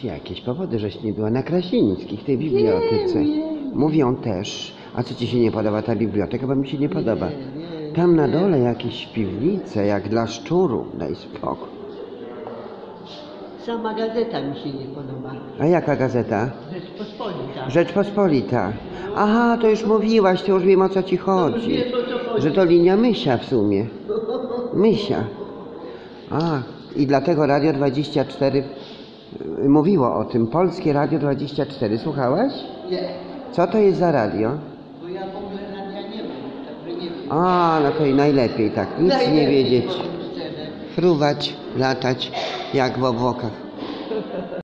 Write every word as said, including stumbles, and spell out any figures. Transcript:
macie jakieś powody, żeś nie była na Krasińskich, tej bibliotece. Nie, nie. Mówią też. A co ci się nie podoba ta biblioteka? Bo mi się nie podoba. nie, Tam na nie. dole jakieś piwnice, jak dla szczuru. Daj spokój. Sama gazeta mi się nie podoba. A jaka gazeta? Rzeczpospolita. Rzeczpospolita. Aha, to już mówiłaś, to już wiem, o co ci chodzi. wiem, o co chodzi. Że to linia Mysia w sumie. Mysia. A, i dlatego Radio dwadzieścia cztery y, mówiło o tym. Polskie Radio dwadzieścia cztery. Słuchałaś? Nie, Co to jest za radio? bo ja w ogóle radia nie mam, także nie wiem. A, no to i najlepiej tak. Nic nie Najlepiej, wiedzieć. powiem szczerze. Fruwać, latać, jak w obłokach.